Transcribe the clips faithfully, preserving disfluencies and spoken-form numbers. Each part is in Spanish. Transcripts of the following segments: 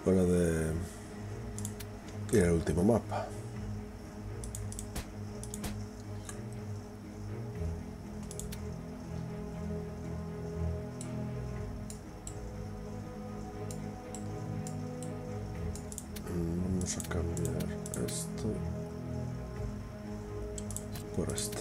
Hora de ir al último mapa. Vamos a cambiar esto por este.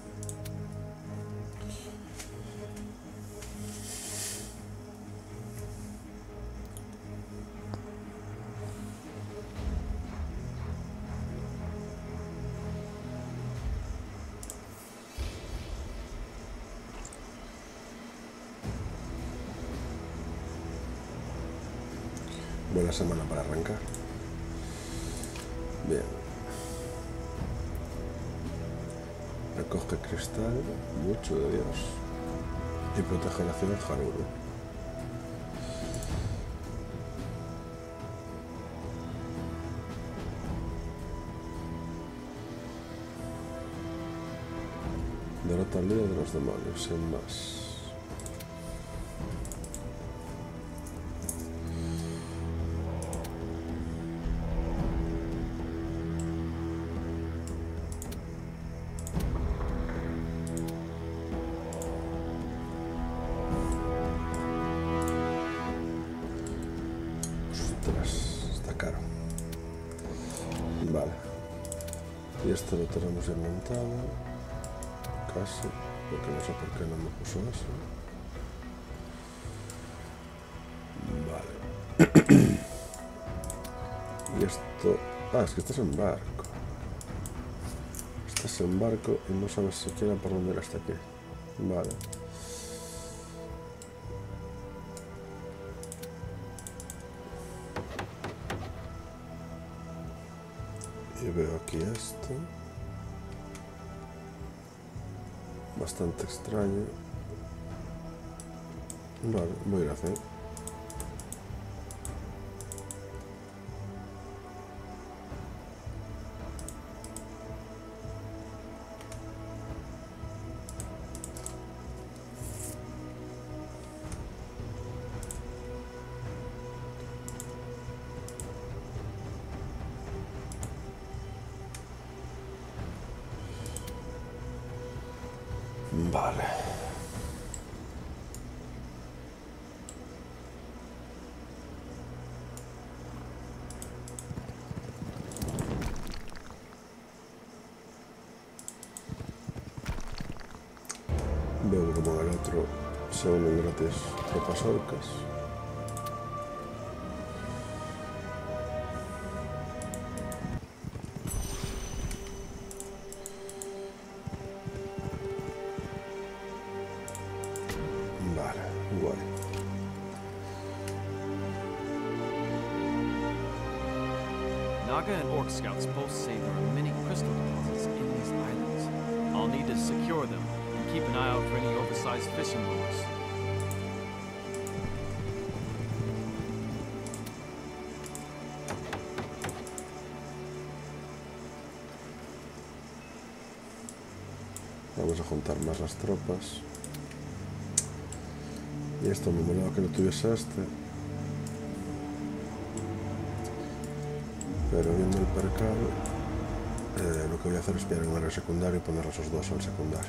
Buena semana para arrancar. Bien. Recoge cristal, mucho de Dios. Y protege la ciudad Haruru. Derrota al líder de los demonios, sin más. Está caro. Vale. Y esto lo tenemos ya montado. Casi. Porque no sé por qué no me puso eso. Vale. Y esto... Ah, es que estás en barco. Estás en barco y no sabes siquiera por dónde ir hasta aquí. Vale. Y veo aquí esto. Bastante extraño. Vale, voy a ir a hacer. Vale. Veo como el otro se unen gratis tropas orcas. Naga and Orc scouts both say there are many crystal deposits in these islands. I'll need to secure them and keep an eye out for any oversized fishing lures. Vamos a juntar más las tropas. Y esto me molaba que lo tuviese este. Pero viendo el percal, eh, lo que voy a hacer es pillar un área secundario y poner esos dos al secundario.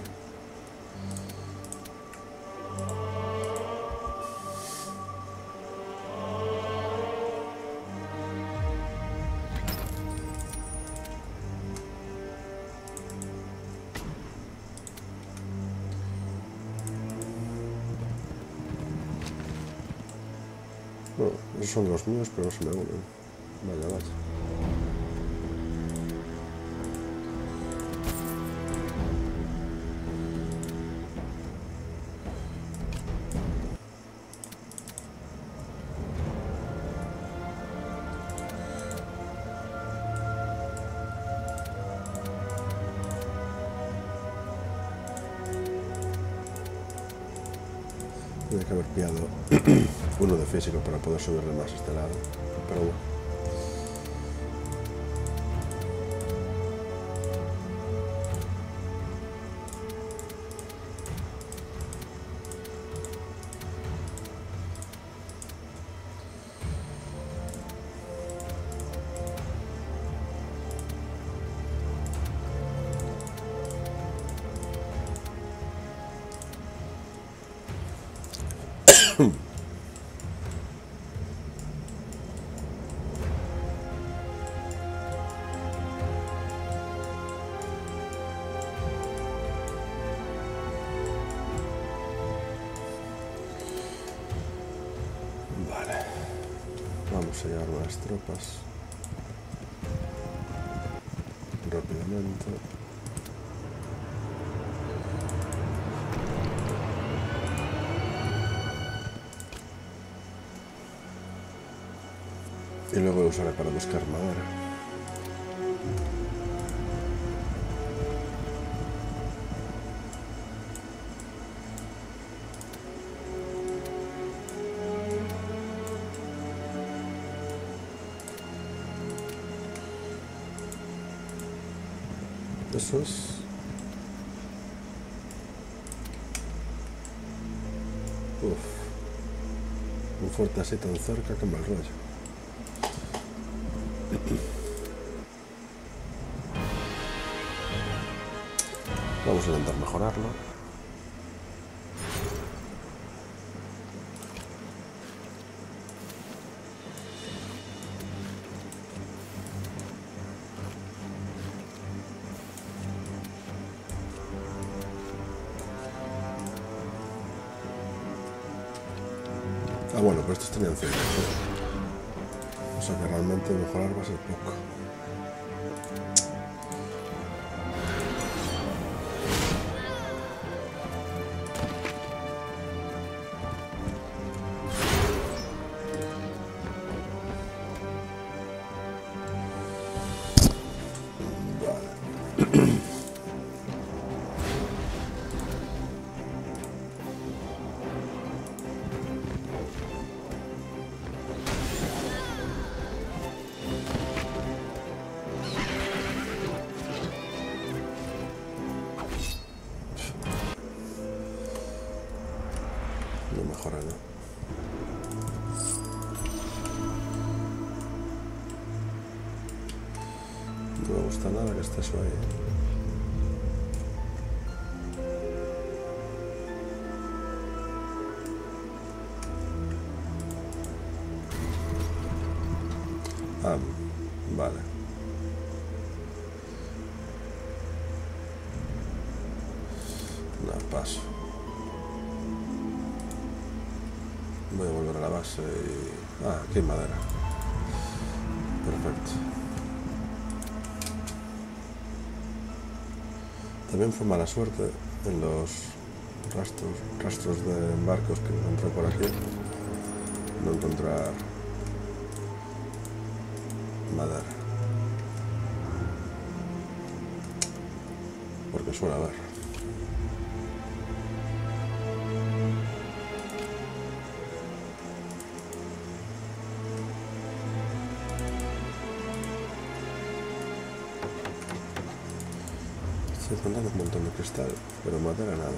No, esos son los míos, pero no se me unen. Vaya, vaya. Tiene que haber pillado uno de físico para poder subirle más a este lado, pero bueno. vamos a llevar unas tropas rápidamente. Y luego lo usaré para buscar madera. Eso es. Uf. Un fuerte así tan cerca, que mal rollo. Vamos a intentar mejorarlo. Ah, bueno, pero estos tenían cien. O sea que realmente mejorar va a ser poco. No mejora, ¿no? No me gusta nada que esté eso ahí, ¿eh? Ah, vale. No, paso. Voy a volver a la base y... Ah, aquí hay madera. Perfecto. También fue mala suerte en los rastros, rastros de barcos que encontré por aquí. No encontrar madera. Porque suele haber. Estoy encontrando un montón de cristal, pero madera nada.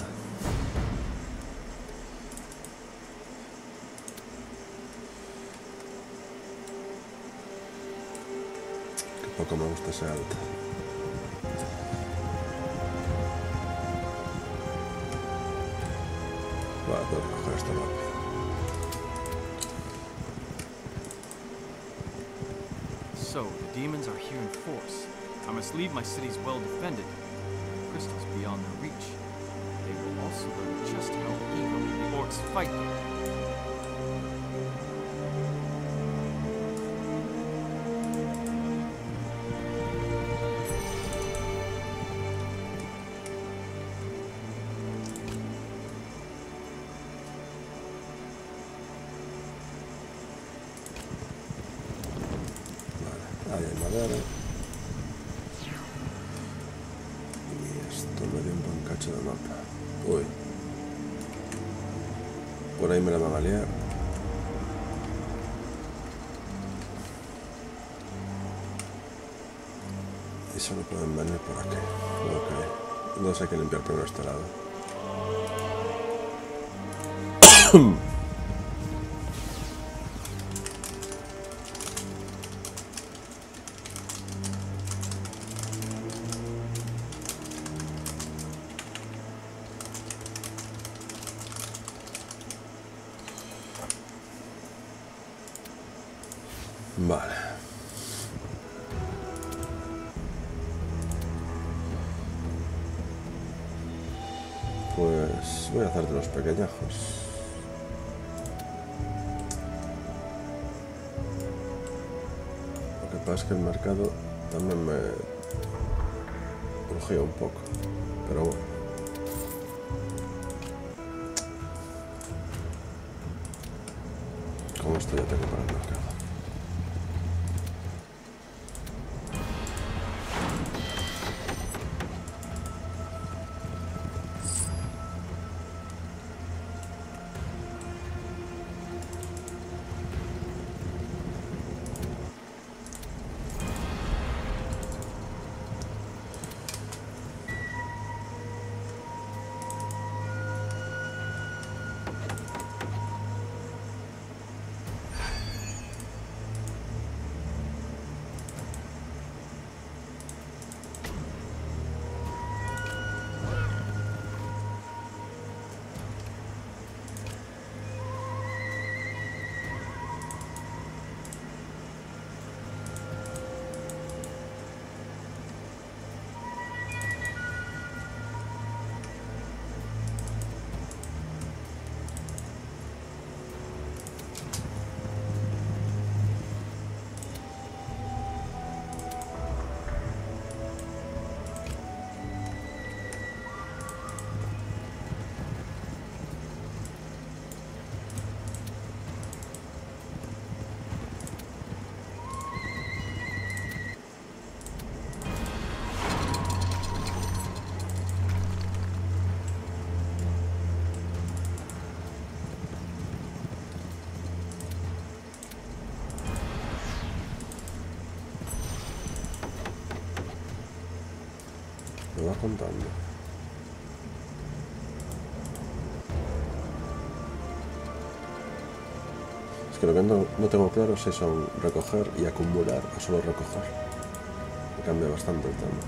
Qué poco me gusta ese alta. Vale, tengo que coger esto rápido. So, the demons are here in force. I must leave my cities well defended. Crystals beyond their reach. They will also learn just how eagerly the orcs fight them. Vale, ahí hay madera. De mapa. Uy. Por ahí me la van a liar. Y solo pueden venir por aquí. Ok. Entonces hay que limpiar primero este lado. Vale. Pues voy a hacerte los pequeñajos. pasa es que el mercado también me crujía un poco, pero bueno. Con esto ya tengo para el mercado. Me va contando. Es que lo que no, no tengo claro si son recoger y acumular o solo recoger. Me cambia bastante el tema.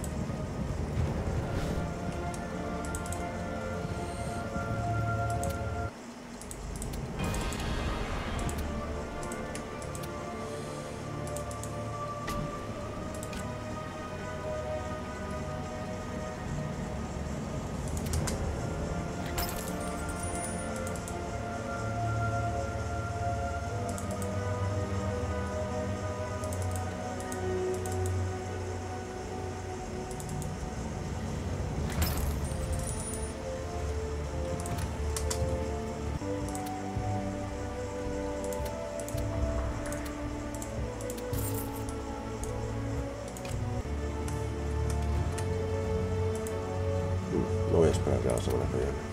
No voy a esperar ya la semana que viene.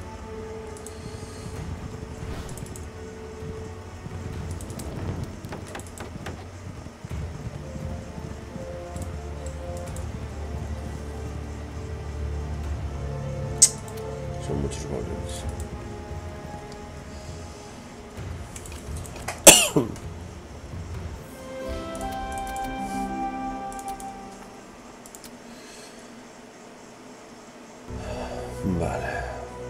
Son muchos goblins. Vale.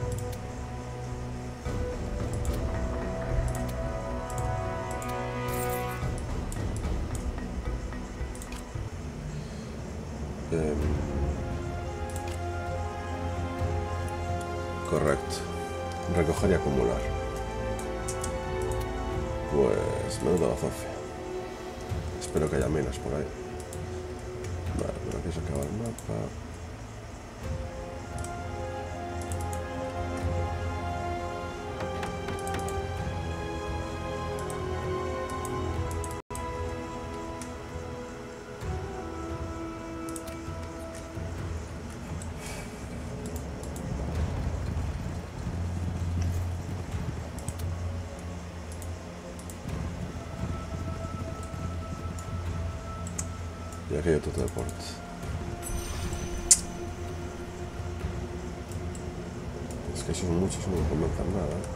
Eh, correcto. Recoger y acumular. Pues menuda bazofia. Espero que haya minas por ahí. Vale, por aquí se acaba el mapa. Y aquí hay otro teleporte. Es que son muchos, no me convencen nada, ¿eh?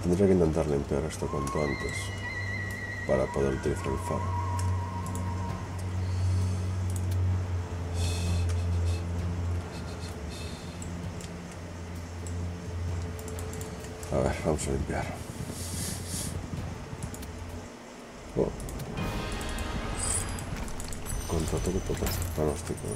Tendría que intentar limpiar esto cuanto antes para poder utilizar el faro. A ver, vamos a limpiar. Oh. Contra todo pronóstico.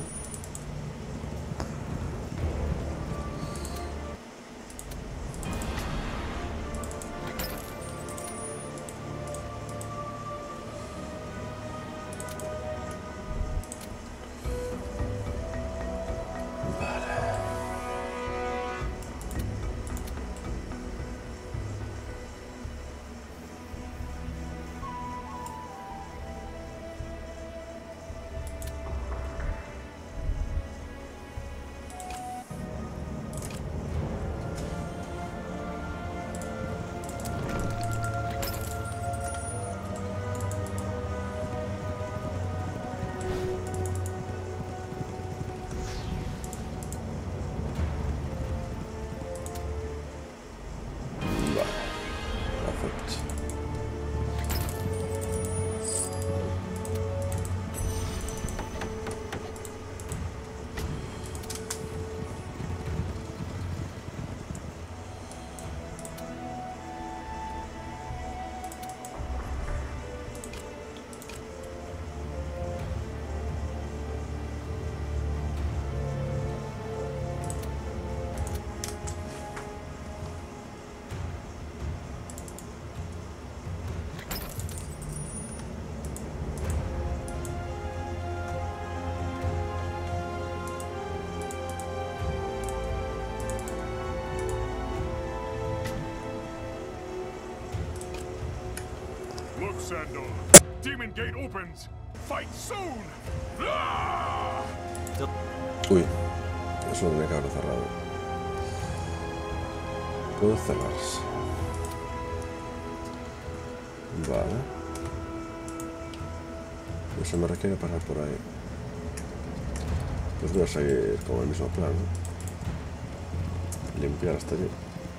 Look, Sandor. Demon Gate opens. Fight soon. Ah! Uy, eso lo tenía que haber cerrado. Puedo cerrarse. Vale. Eso me requiere pasar por ahí. Pues voy a seguir con el mismo plan, ¿no? Limpiar hasta allí.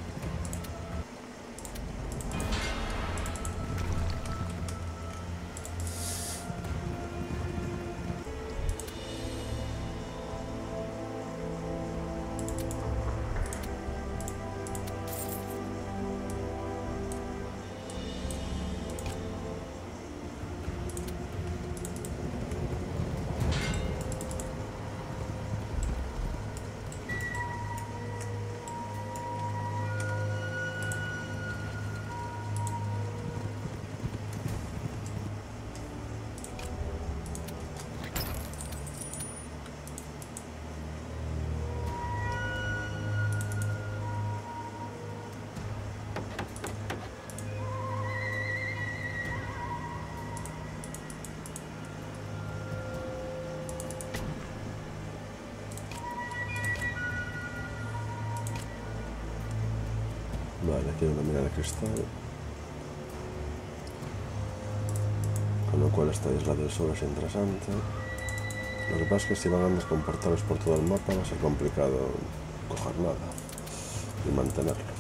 Vale, aquí hay una mina de cristal, con lo cual esta isla del sur es interesante. Lo que pasa es que si van andas con portales por todo el mapa va a ser complicado coger nada y mantenerlo.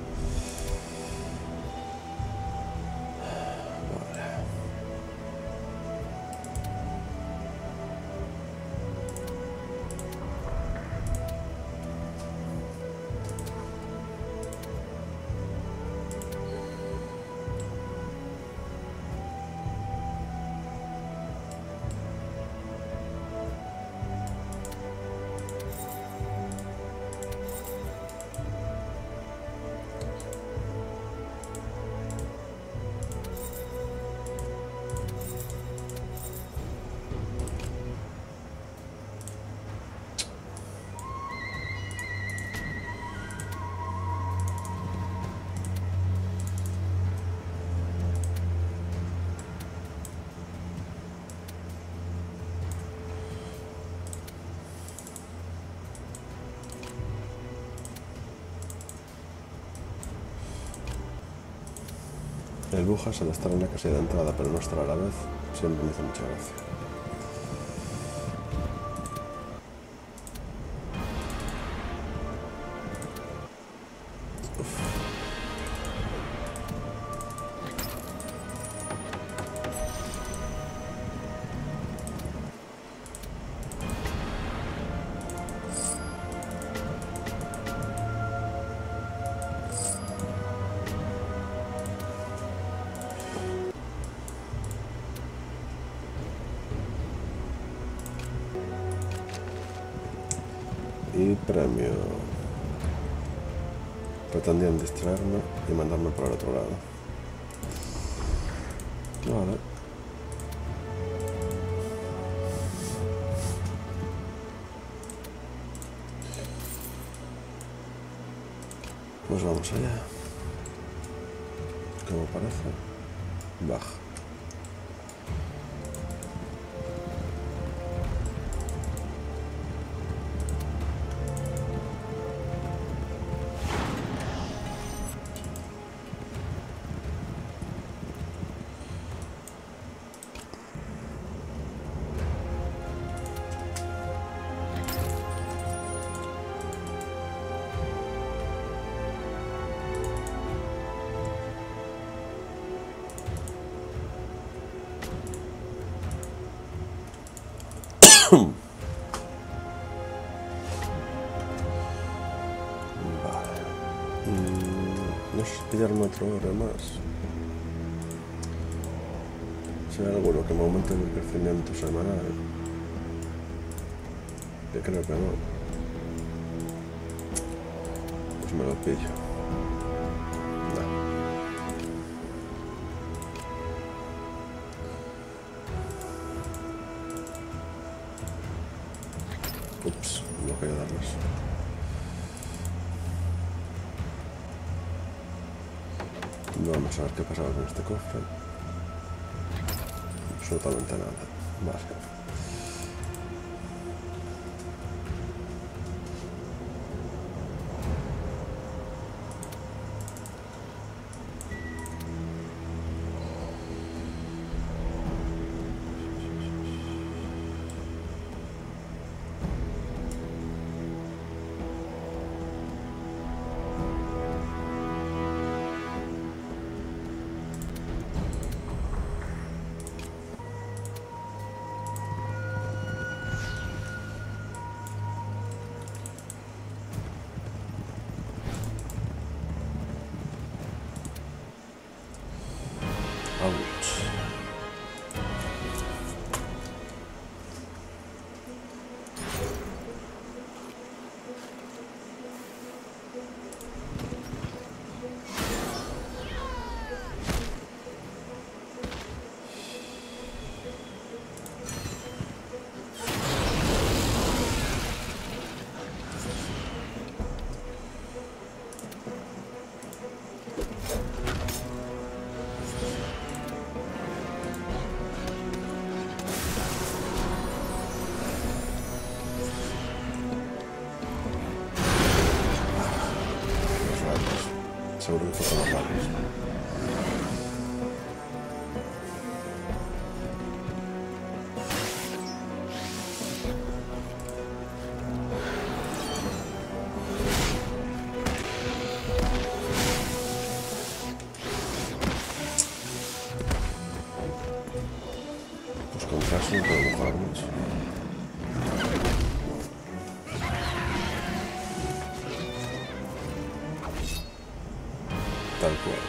El Bujas, al estar en la casilla de entrada pero no estar a la vez, siempre me hace mucha gracia. Uf. Y premio. Pretendían distraerme y mandarme por el otro lado. Vale. Pues vamos allá. ¿Cómo parece? Baja. Vale. Mm, no sé si pillarme otro hora más. Si hay alguno que me aumente mi crecimiento semanal. Que creo que no. Pues me lo pillo. No. Ups, no quería darles. Vamos a ver qué pasaba con este cofre. Absolutamente nada. Vale. Ouch. Seguro que fue con los labios. Pues contra eso no puedo mejorar mucho. Tal cual.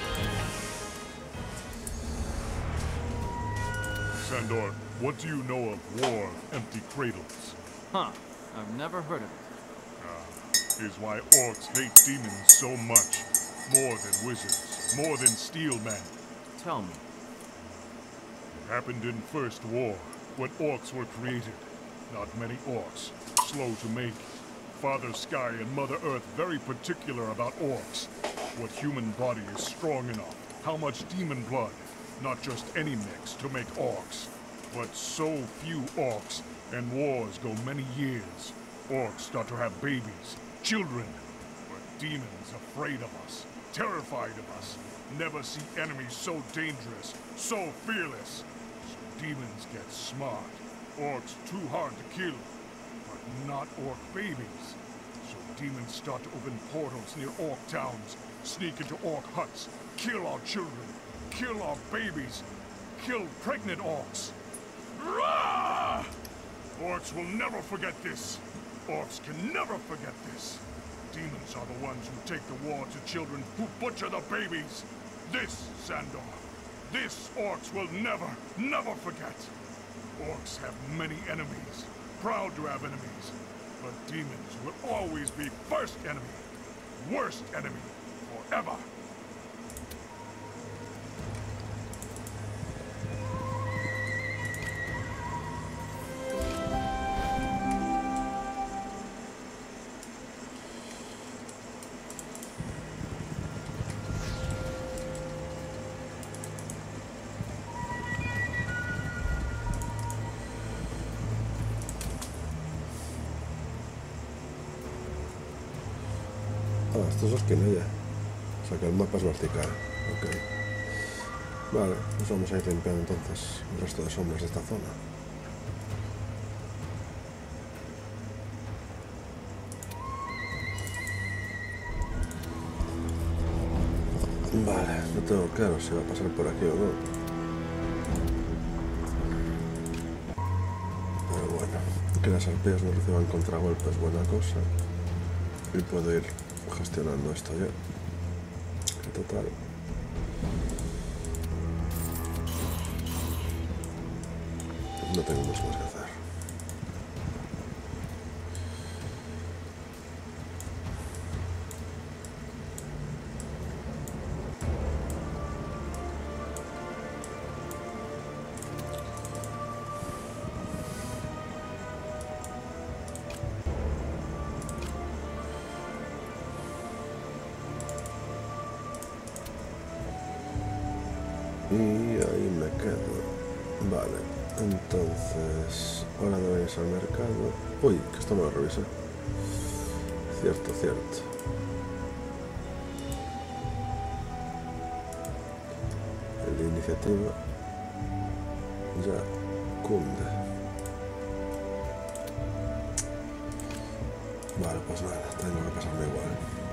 Sandor, what do you know of War of Empty Cradles? Huh. I've never heard of it. Is why orcs hate demons so much. More than wizards, more than steel men. Tell me. It happened in First War, when orcs were created. Not many orcs, slow to make. Father Sky and Mother Earth very particular about orcs. What human body is strong enough, how much demon blood, not just any mix to make orcs. But so few orcs, and wars go many years. Orcs start to have babies, children. But demons afraid of us, terrified of us. Never see enemies so dangerous, so fearless. So demons get smart. Orcs too hard to kill, but not orc babies. So demons start to open portals near orc towns, sneak into orc huts, kill our children, kill our babies, kill pregnant orcs. Rah! Orcs will never forget this. Orcs can never forget this. Demons are the ones who take the war to children, who butcher the babies. This, Sandor, this orcs will never, never forget. Orcs have many enemies, proud to have enemies. The demons will always be first enemy. Worst enemy. Forever. Ah, esto es esquinilla. O sea que el mapa es vertical. Ok. Vale, pues vamos a ir limpiando entonces el resto de sombras de esta zona. Vale, no tengo claro si va a pasar por aquí o no. Pero bueno, que las arpías no reciban contragolpes es buena cosa. Y puedo ir gestionando esto ya. En total. No tengo mucho más que hacer. Y ahí me quedo. Vale, entonces ahora debo ir al mercado. Uy, que esto me lo revisé. Cierto, cierto. El de iniciativa ya cunde. Vale, pues nada, tengo que pasarme igual.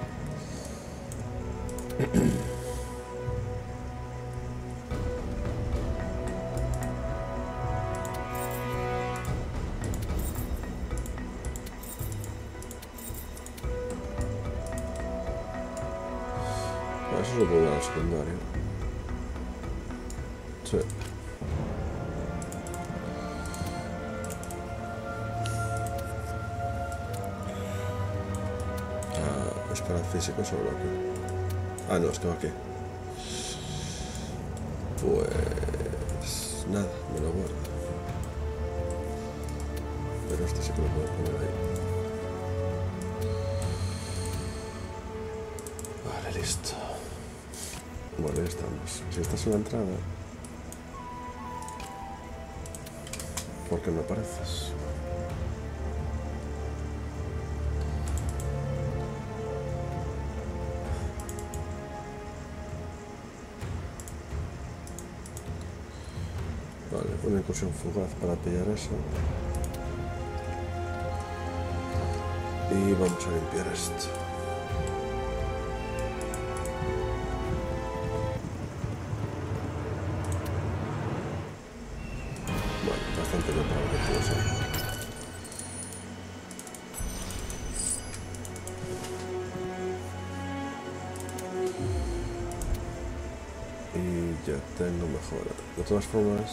Eso lo puedo dar al secundario. Sí. Ah, espera, físico solo aquí. Ah, no, es que va aquí. Pues nada, me lo guardo. Pero este sí que lo puedo poner ahí. Vale, listo. Bueno, ya estamos. Si estás en la entrada, ¿por qué no apareces? Vale, una incursión fugaz para pillar eso. Y vamos a limpiar esto. Bastante bien para lo que puedo ser. Y ya tengo mejora. De todas formas,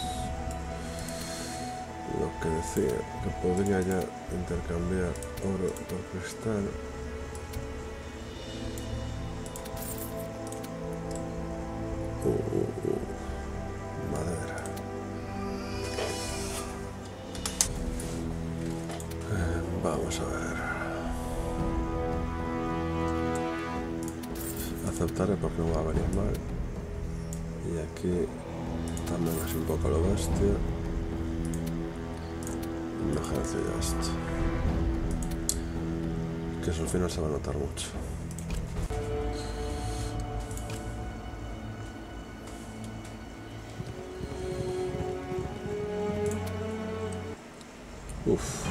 lo que decía, que podría ya intercambiar oro por cristal. Uh, uh, uh. Madera. Vamos a ver. Aceptaré porque no va a venir mal. Y aquí también es un poco lo bestia. Un ejército ya esto. Que eso al final se va a notar mucho. Uf.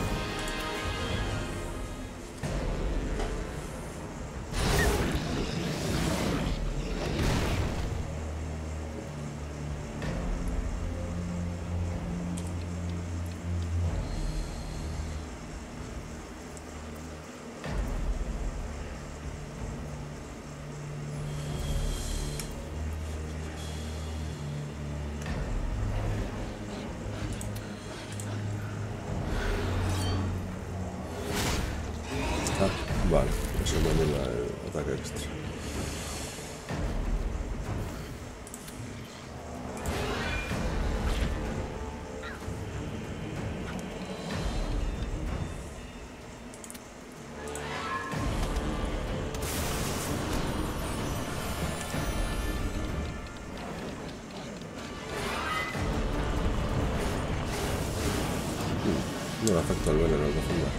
Vale, eso me anula el ataque extra. No le afecta el veneno al defender.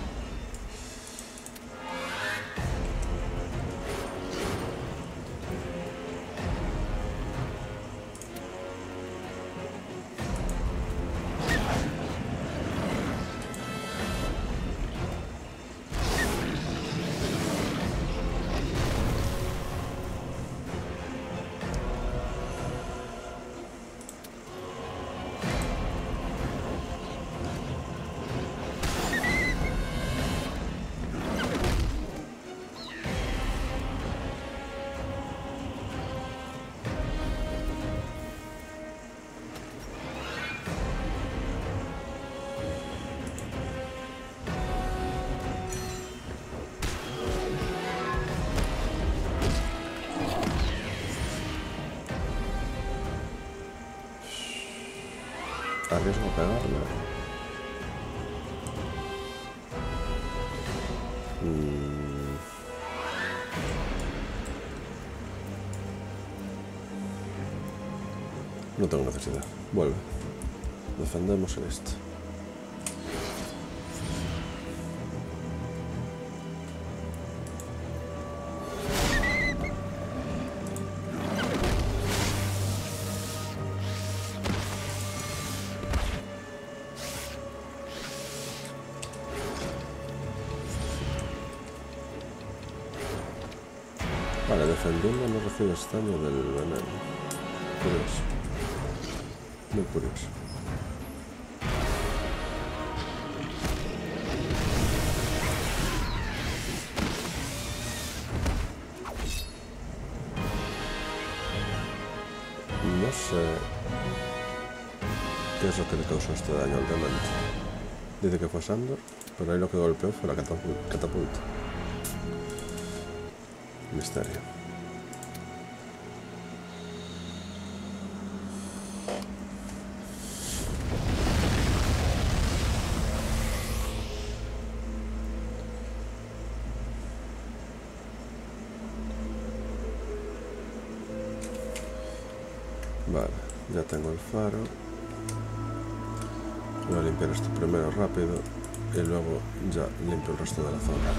Arriesgo a pegarle. Mm. No tengo necesidad. Vuelve. Defendemos esto. Vale, defendiendo no recibes daño del veneno. Curioso. Muy curioso. No sé qué es lo que le causó este daño al demente. Dice que fue Sandor, pero ahí lo que golpeó fue la catapulta. Misterio. Vale, ya tengo el faro. Voy a limpiar esto primero rápido y luego ya limpio el resto de la zona.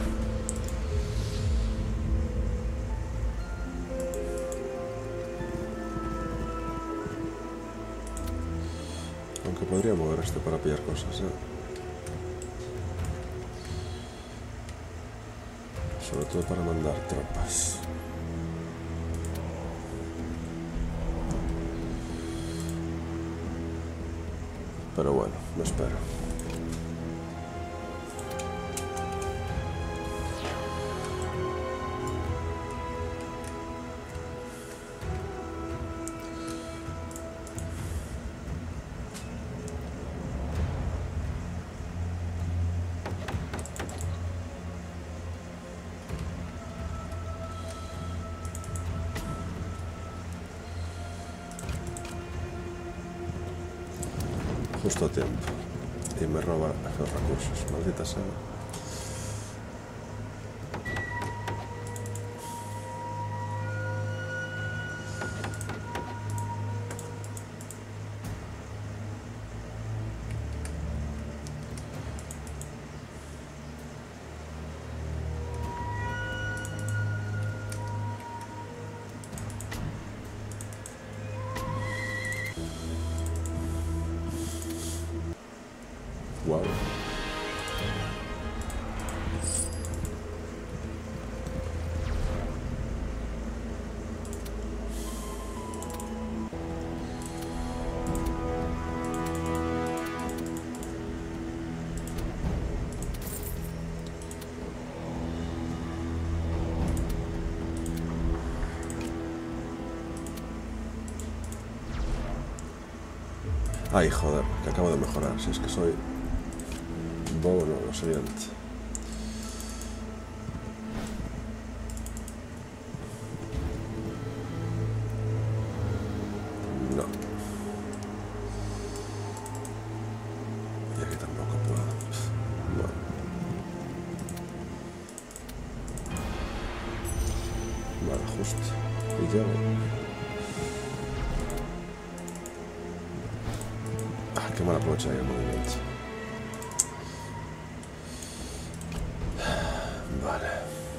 Aunque podría mover esto para pillar cosas, ¿eh? Sobre todo para mandar tropas. Pero bueno, me espero. Justo a tiempo. Y me roba los recursos, maldita sea. Wow. Ay, joder, que acabo de mejorar. Si es que soy bobo, no, lo siguiente. Vale, justo. Y llego. Ah, qué mal aprovechar el movimiento. Vale.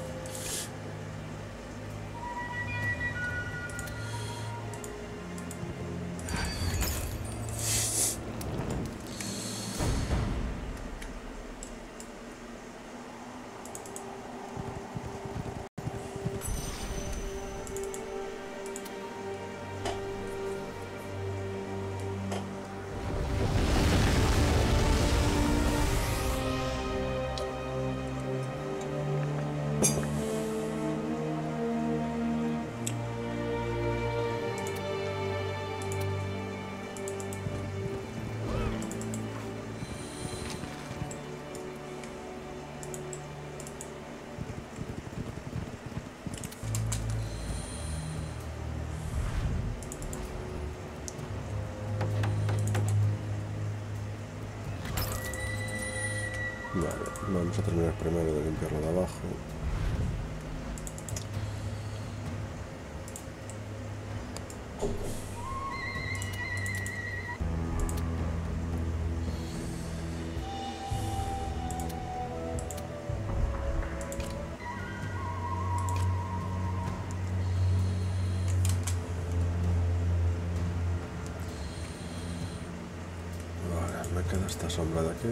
Vale, vamos a terminar primero de limpiarlo de abajo. Vale, me queda esta sombra de aquí.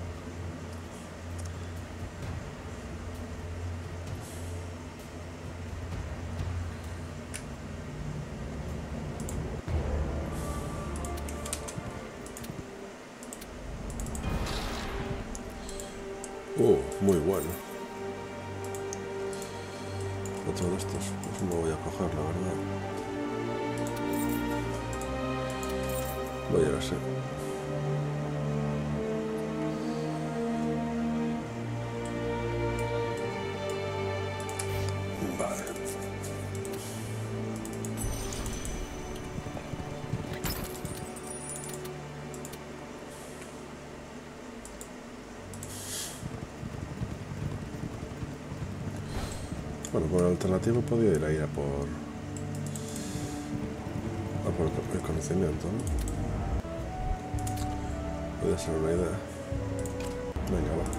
Uh, muy bueno. Otro de estos, pues no voy a coger, la verdad. Voy a ir así. Vale. Bueno, por alternativo podría ir a ir a por, a por el conocimiento, ¿no? Puede ser una idea. Venga, va.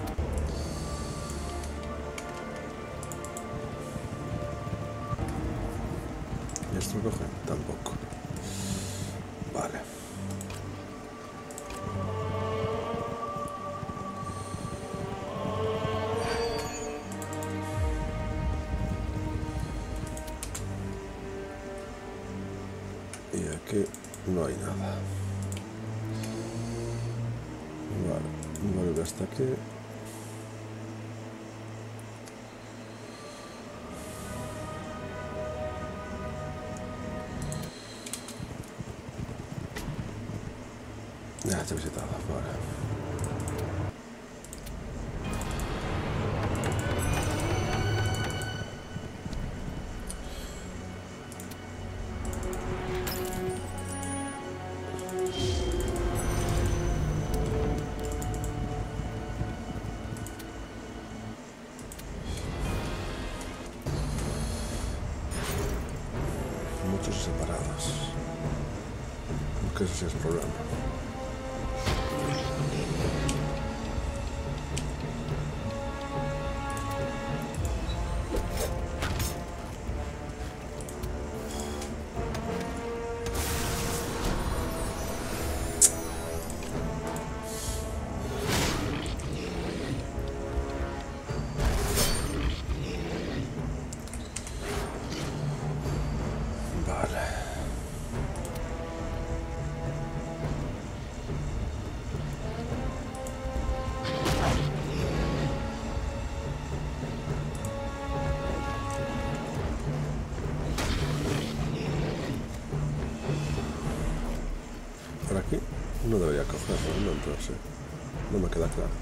¿Y esto lo coge? Tampoco. Vale. Y aquí no hay nada. Vale, vuelve hasta aquí. Ya te he visitado, vale. Muchos separados. Porque eso sí es problema. Por aquí no debería cogerlo, no, entonces no me queda claro.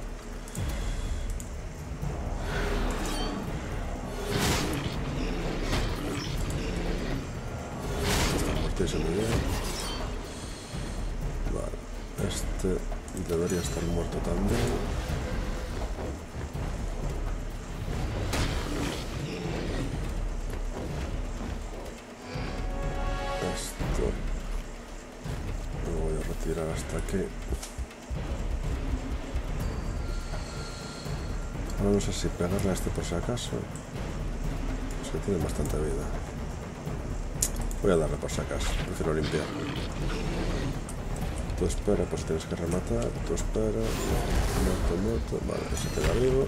Está muertísimo bien. Vale, este debería estar muerto también. hasta aquí. Ahora no sé si pegarle a este por si acaso. Es que tiene bastante vida. Voy a darle por si acaso, prefiero limpiar. Tú espera, pues tienes que rematar. Tú espera. Moto, moto. Vale, se queda vivo.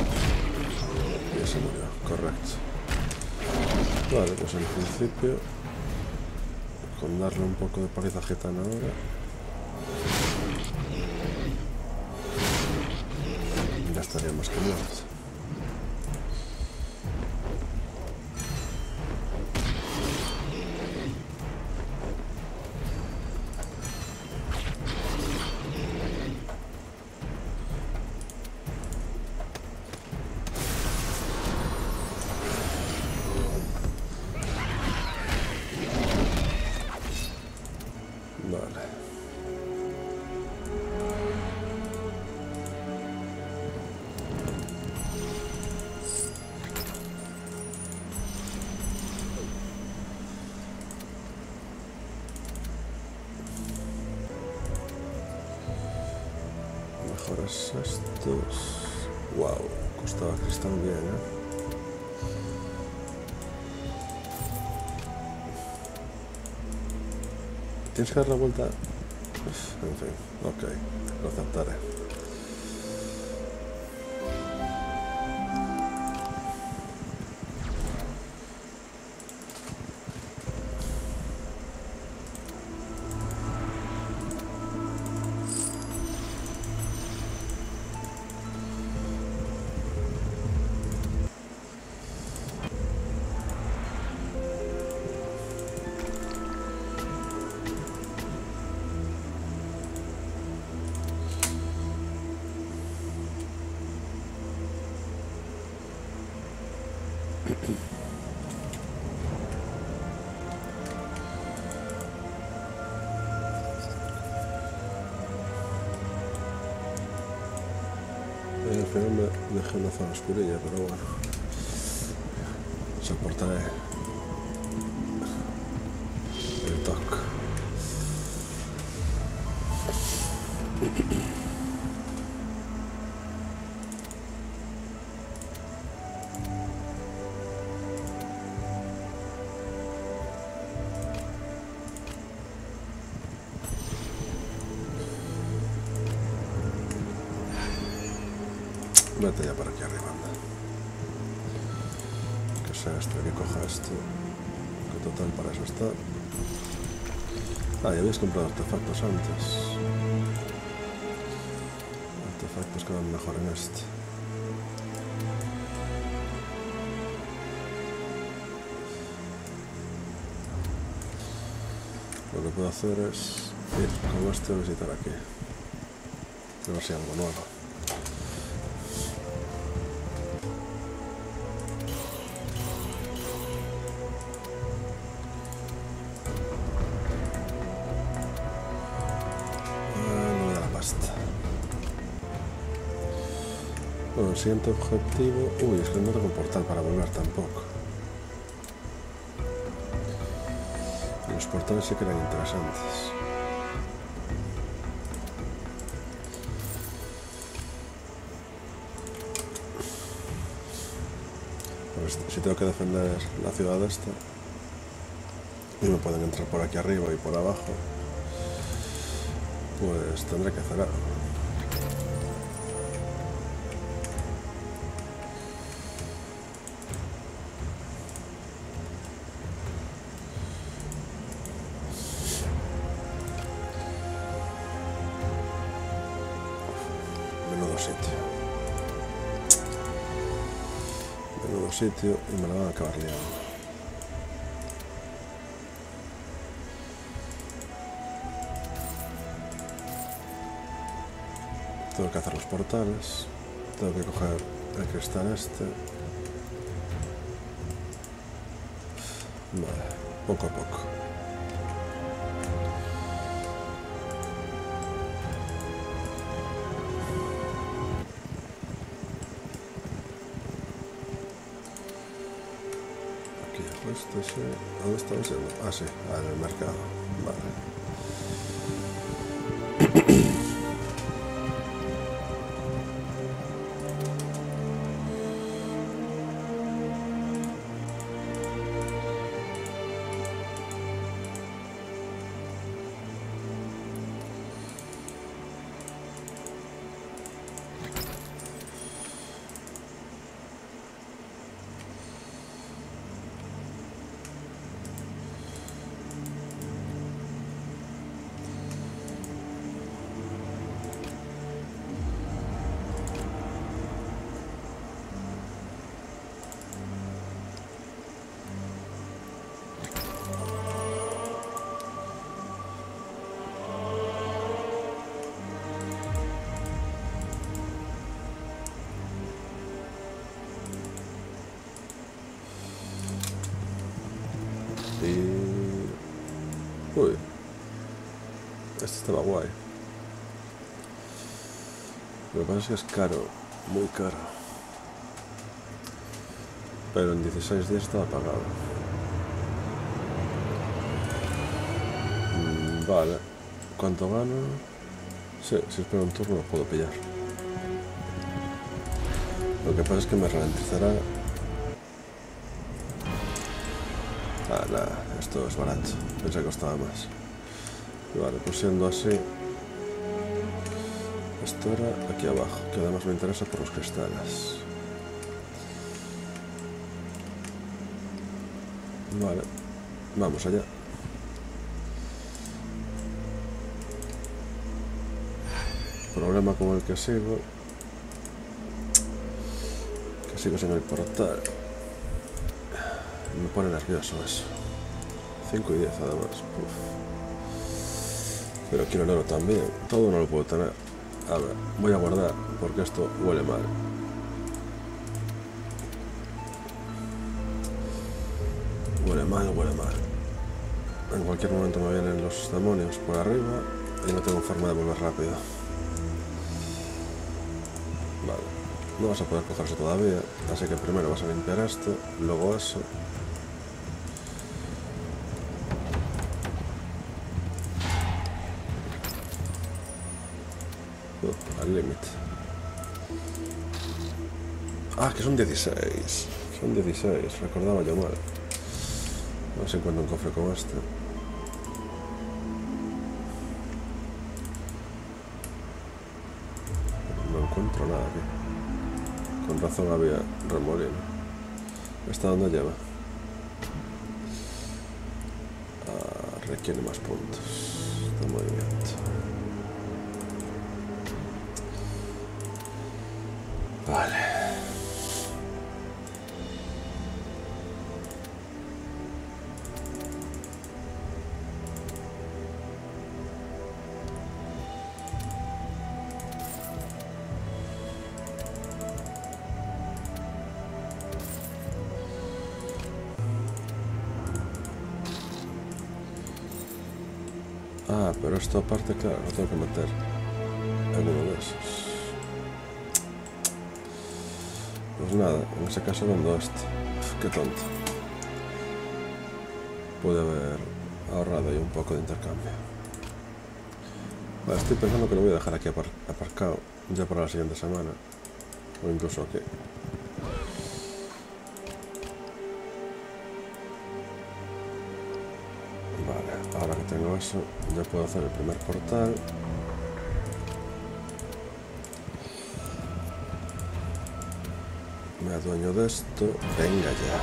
Y ya se murió, correcto. Vale, pues en principio, con darle un poco de paliza gitana ahora, ya estaría más que muerto. Mejoras estos. Wow, costaba cristal bien, ¿eh? Tienes que dar la vuelta. En fin, ok, lo aceptaré. Al final me dejé una zona oscurilla, pero bueno, soportaré el toque. Vete ya para aquí arriba, anda. Que sea esto, que coja esto. Que total para eso está. Ah, ya habéis comprado artefactos antes. Artefactos que van mejor en este. Lo que puedo hacer es ir con este a visitar aquí. A ver si hay algo nuevo. Bueno, el siguiente objetivo... Uy, es que no tengo portal para volver tampoco. Los portales sí que eran interesantes. Pues si tengo que defender la ciudad esta y me pueden entrar por aquí arriba y por abajo, pues tendré que hacer algo. Menudo sitio. Menudo sitio y me lo van a acabar liando. Tengo que hacer los portales, tengo que coger el cristal este. Vale, poco a poco. Aquí dejo esto, sí. ¿Dónde estaba yendo? Ah, sí, en el mercado. Vale. Y... Uy. Este estaba guay. Lo que pasa es que es caro. Muy caro. Pero en dieciséis días estaba pagado. Mm, vale. ¿Cuánto gano? Sí, si espero un turno lo puedo pillar. Lo que pasa es que me ralentizará. Ah, nada, esto es barato. Pensé que costaba más. Vale, pues siendo así, esto era aquí abajo, que además me interesa por los cristales. Vale, vamos allá. Problema con el que sigo, que sigo sin el portal. Me pone nervioso eso. cinco y diez además. Uf. Pero quiero el oro también. Todo no lo puedo tener. A ver, voy a guardar porque esto huele mal. Huele mal, huele mal. En cualquier momento me vienen los demonios por arriba y no tengo forma de volver rápido. Vale, no vas a poder cogerse todavía, así que primero vas a limpiar esto, luego eso. Uh, al límite. Ah, que son dieciséis. Son dieciséis, recordaba yo mal. A ver si encuentro un cofre como este. No encuentro nada aquí. Con razón había remolino. ¿Esta dónde lleva? Ah, requiere más puntos de movimiento. Vale. Ah, pero esto aparte, claro, lo tengo que meter en uno de esos. Pues nada, en ese caso vendo esto. Uf, qué tonto. Pude haber ahorrado ahí un poco de intercambio. Vale, estoy pensando que lo voy a dejar aquí apar aparcado ya para la siguiente semana. O incluso aquí. Vale, ahora que tengo eso, ya puedo hacer el primer portal. Me adueño de esto. Venga ya.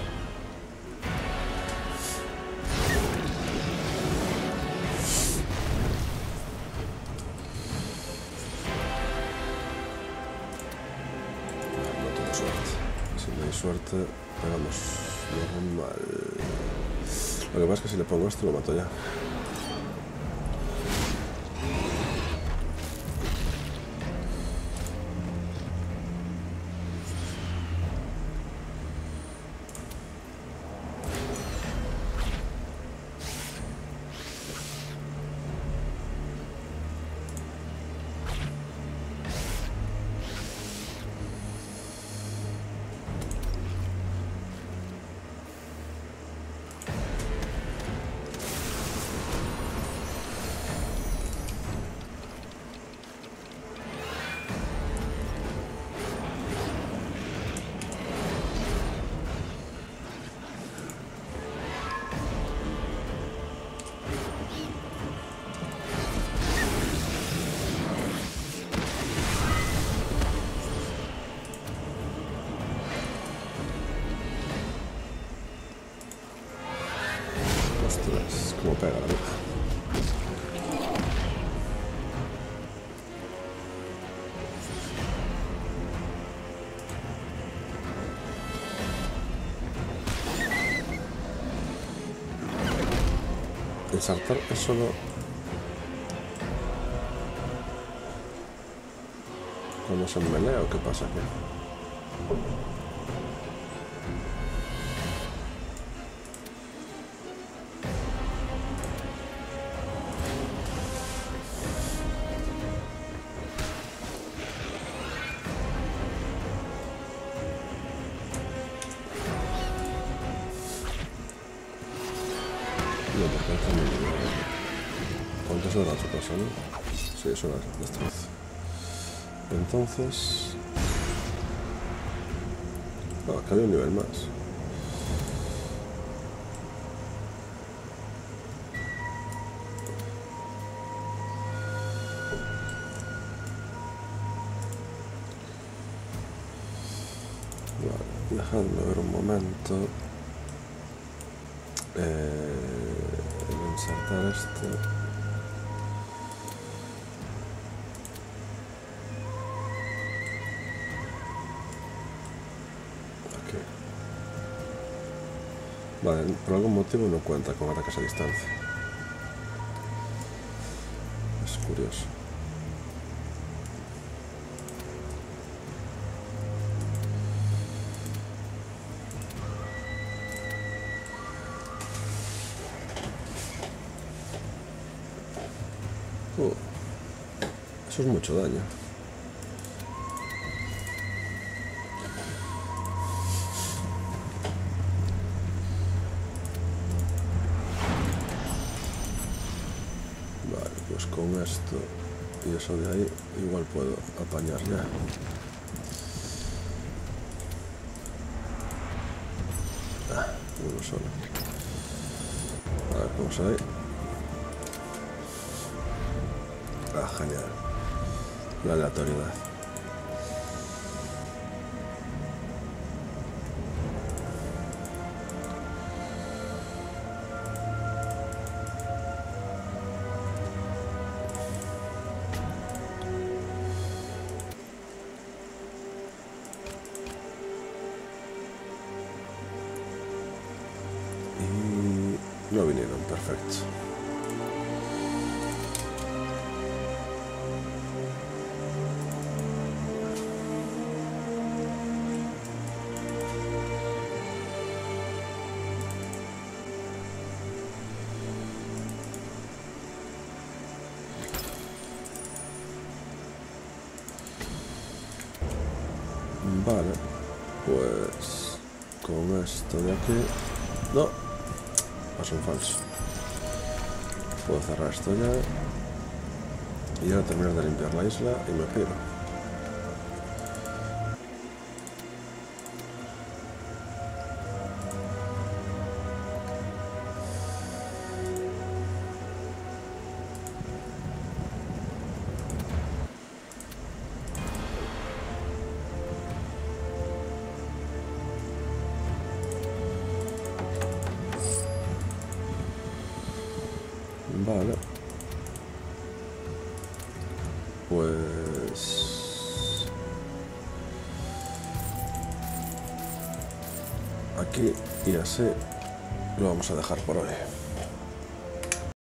No tengo suerte. Si no hay suerte, pegamos normal. Lo que pasa es que si le pongo esto lo mato ya. Ostras, cómo pega la luz. El saltar es solo cuando se menea o qué pasa aquí. No, porque está muy bien. ¿Cuánto suena su casa, no? Sí, suena destrozo. Entonces... Ah, que había un nivel más. Vale, dejadme ver un momento. Eh, insertar esto. Aquí. Vale, por algún motivo no cuenta con ataques a distancia. Es curioso. Oh, eso es mucho daño. Vale, pues con esto y eso de ahí igual puedo apañar ya. Ah, uno solo. A ver, vamos ahí. Ah, genial. La aleatoriedad. Y no vinieron, perfecto. Vale, pues con esto de aquí... No, paso en falso. Puedo cerrar esto ya y ahora terminar de limpiar la isla y me piro. Vale. Pues... aquí y así lo vamos a dejar por hoy.